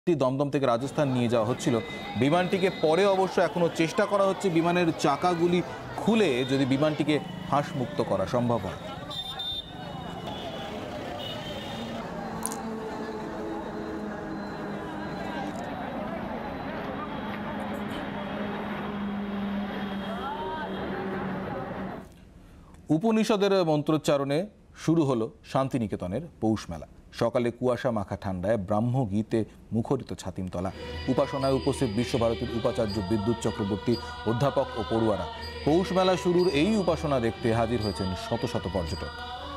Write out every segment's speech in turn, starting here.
দমদম থেকে রাজস্থান নিয়ে যাওয়া হচ্ছিল বিমানটিকে। পরে অবশ্য এখনো চেষ্টা করা হচ্ছে বিমানের চাকাগুলি খুলে যদি বিমানটিকে হাঁসমুক্ত করা সম্ভব হয়। উপনিষদের মন্ত্রোচ্চারণে শুরু হলো শান্তিনিকেতনের পৌষ মেলা। সকালে কুয়াশা মাখা ঠান্ডায় ব্রাহ্ম গীতে মুখরিত ছাতিমতলা। উপাসনায় উপস্থিত বিশ্বভারতীর উপাচার্য বিদ্যুৎ চক্রবর্তী, অধ্যাপক ও পড়ুয়ারা। পৌষ মেলা শুরুর এই উপাসনা দেখতে হাজির হয়েছেন শত শত পর্যটক।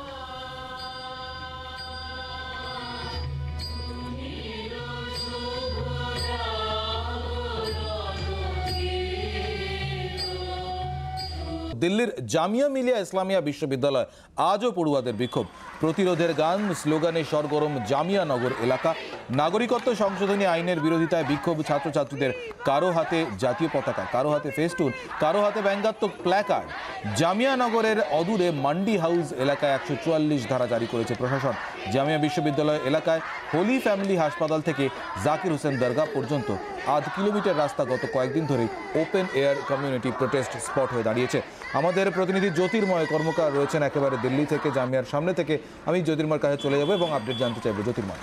দিল্লির জামিয়া মিলিয়া ইসলামিয়া বিশ্ববিদ্যালয় আজও পড়ুয়াদের বিক্ষোভ। প্রতিরোধের গান, স্লোগানে সরগরম জামিয়া নগর এলাকা। নাগরিকত্ব সংশোধনী আইনের বিরোধিতায় বিক্ষোভ ছাত্রছাত্রীদের। কারো হাতে জাতীয় পতাকা, কারো হাতে ফেস্টুন, কারো হাতে ব্যঙ্গাত্মক প্ল্যাকার্ড। জামিয়া নগরের অদূরে মান্ডি হাউস এলাকায় 144 ধারা জারি করেছে প্রশাসন। জামিয়া বিশ্ববিদ্যালয় এলাকায় হোলি ফ্যামিলি হাসপাতাল থেকে জাকির হোসেন দরগা পর্যন্ত 8 কিলোমিটার রাস্তা গত কয়েকদিন ধরেই open air community protest spot হয়ে দাঁড়িয়েছে। আমাদের প্রতিনিধি জ্যোতির্ময় কর্মকার রয়েছেন একেবারে দিল্লি থেকে, জামিয়ার সামনে থেকে। আমি জ্যোতির্ময়ের কাছে চলে যাব এবং আপডেট জানতে চাইব। জ্যোতির্ময়,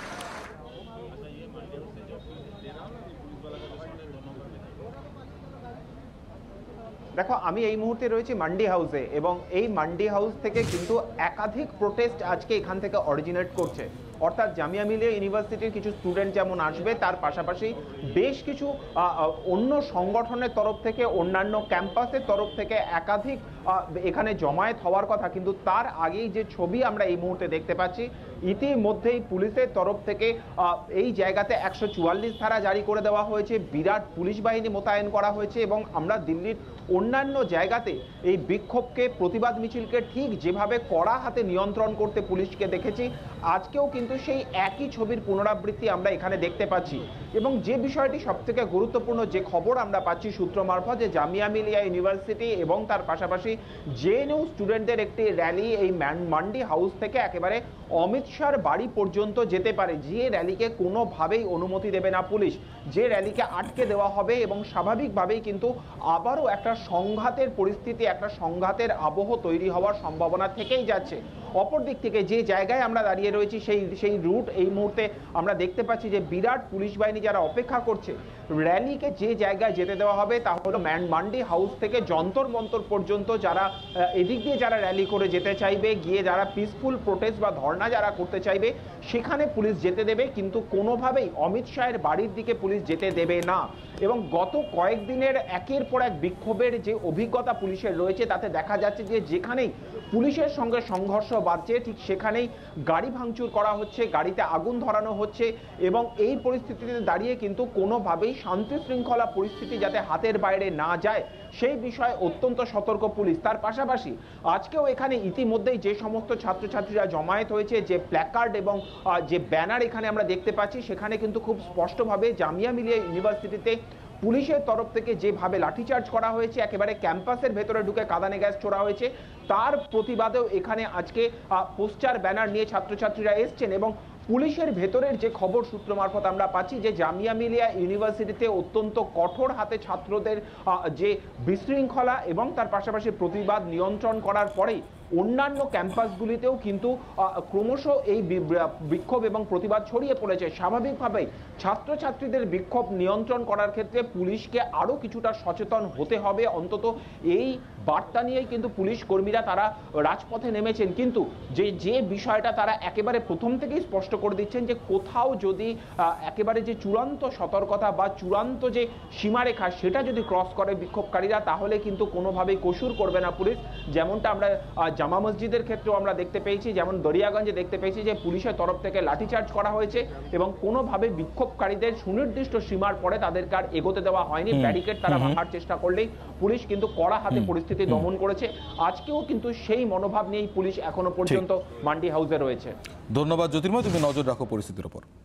দেখো, আমি এই মুহূর্তে রয়েছি মান্ডি হাউসে এবং এই মান্ডি হাউস থেকে কিন্তু একাধিক প্রোটেস্ট আজকে এখান থেকে অরিজিনেট করছে। অর্থাৎ জামিয়া মিলিয়া ইউনিভার্সিটির কিছু স্টুডেন্ট যেমন আসবে, তার পাশাপাশি বেশ কিছু অন্য সংগঠনের তরফ থেকে, অন্যান্য ক্যাম্পাসের তরফ থেকে একাধিক এখানে জমায়েত হওয়ার কথা। কিন্তু তার আগেই যে ছবি আমরা এই মুহূর্তে দেখতে পাচ্ছি, ইতিমধ্যেই পুলিশের তরফ থেকে এই জায়গাতে 144 ধারা জারি করে দেওয়া হয়েছে, বিরাট পুলিশ বাহিনী মোতায়েন করা হয়েছে। এবং আমরা দিল্লির অন্যান্য জায়গাতে এই বিক্ষোভকে, প্রতিবাদ মিছিলকে ঠিক যেভাবে কড়া হাতে নিয়ন্ত্রণ করতে পুলিশকে দেখেছি, আজকেও কিন্তু সেই একই ছবির পুনরাবৃত্তি আমরা এখানে দেখতে পাচ্ছি। এবং যে বিষয়টি সবথেকে গুরুত্বপূর্ণ, যে খবর আমরা পাচ্ছি সূত্র মারফত, যে জামিয়া মিলিয়া ইউনিভার্সিটি এবং তার পাশাপাশি জেএনইউ স্টুডেন্টদের একটি র্যালি এই মান্ডি হাউস থেকে একেবারে অমিত শাহর বাড়ি পর্যন্ত যেতে পারে। যে র্যালিকে কোনোভাবেই অনুমতি দেবে না পুলিশ, যে র্যালিকে আটকে দেওয়া হবে। এবং স্বাভাবিকভাবেই কিন্তু আবারও একটা সংঘাতের পরিস্থিতি, একটা সংঘাতের আবহ তৈরি হওয়ার সম্ভাবনা থেকেই যাচ্ছে। অপর দিক থেকে যে জায়গায় আমরা দাঁড়িয়ে রয়েছি, সেই রুট এই মুহূর্তে আমরা দেখতে পাচ্ছি যে বিরাট পুলিশ বাহিনী যারা অপেক্ষা করছে র্যালিকে যে জায়গায় যেতে দেওয়া হবে তা হলো মান্ডি হাউস থেকে যন্তর মন্তর পর্যন্ত। যারা এদিক দিয়ে যারা র্যালি করে যেতে চাইবে, গিয়ে যারা পিসফুল প্রোটেস্ট বা ধর্ণা যারা করতে চাইবে, সেখানে পুলিশ যেতে দেবে, কিন্তু কোনোভাবেই অমিত শাহের বাড়ির দিকে পুলিশ যেতে দেবে না। এবং গত কয়েকদিনের একের পর এক বিক্ষোভের যে অভিজ্ঞতা পুলিশের রয়েছে, তাতে দেখা যাচ্ছে যে যেখানেই পুলিশের সঙ্গে সংঘর্ষ বাড়ছে, ঠিক সেখানেই গাড়ি ভাঙচুর করা হচ্ছে, গাড়িতে আগুন ধরানো হচ্ছে। এবং এই পরিস্থিতিতে দাঁড়িয়ে কিন্তু কোনোভাবেই শান্তি শৃঙ্খলা পরিস্থিতি যাতে হাতের বাইরে না যায়, সেই বিষয়ে অত্যন্ত সতর্ক পুলিশ। তার পাশাপাশি আজকেও এখানে ইতিমধ্যেই যে সমস্ত ছাত্রছাত্রীরা জমায়েত হয়েছে, যে প্ল্যাকার্ড এবং যে ব্যানার এখানে আমরা দেখতে পাচ্ছি, সেখানে কিন্তু খুব স্পষ্টভাবে জামিয়া মিলিয়া ইউনিভার্সিটিতে পুলিশের তরফ থেকে যেভাবে লাঠিচার্জ করা হয়েছে, একেবারে ক্যাম্পাসের ভেতরে ঢুকে কাঁদানে গ্যাস ছোড়া হয়েছে, তার প্রতিবাদেও এখানে আজকে পোস্টার ব্যানার নিয়ে ছাত্রছাত্রীরা এসছেন। এবং পুলিশের ভেতরের যে খবর সূত্র মারফত আমরা পাচ্ছি, যে জামিয়া মিলিয়া ইউনিভার্সিটিতে অত্যন্ত কঠোর হাতে ছাত্রদের যে বিশৃঙ্খলা এবং তার পাশাপাশি প্রতিবাদ নিয়ন্ত্রণ করার পরেই অন্যান্য ক্যাম্পাসগুলিতেও কিন্তু ক্রমশ এই বিক্ষোভ এবং প্রতিবাদ ছড়িয়ে পড়েছে। স্বাভাবিকভাবেই ছাত্রছাত্রীদের বিক্ষোভ নিয়ন্ত্রণ করার ক্ষেত্রে পুলিশকে আরও কিছুটা সচেতন হতে হবে। অন্তত এই বার্তা নিয়েই কিন্তু পুলিশ কর্মীরা তারা রাজপথে নেমেছেন। কিন্তু যে বিষয়টা তারা একেবারে প্রথম থেকেই স্পষ্ট করে দিচ্ছেন, যে কোথাও যদি একেবারে যে চূড়ান্ত সতর্কতা বা চূড়ান্ত যে সীমারেখা, সেটা যদি ক্রস করে বিক্ষোভকারীরা, তাহলে কিন্তু কোনোভাবেই কসুর করবে না পুলিশ। যেমনটা আমরা জামা মসজিদের ক্ষেত্রেও আমরা দেখতে পেয়েছি, যেমন দরিয়াগঞ্জে দেখতে পেয়েছি যে পুলিশের তরফ থেকে লাঠিচার্জ করা হয়েছে এবং কোনোভাবে বিক্ষোভকারীদের সুনির্দিষ্ট সীমার পরে তাদেরকে আর এগোতে দেওয়া হয়নি। ব্যারিকেড তারা ভাঙার চেষ্টা করলেই পুলিশ কিন্তু কড়া হাতে পরিস্থিতি দমন করেছে। আজকেও কিন্তু সেই মনোভাব নিয়েই পুলিশ এখনো পর্যন্ত মান্ডি হাউসে রয়েছে। ধন্যবাদ জ্যোতির্ময়, তুমি নজর রাখো পরিস্থিতির উপর।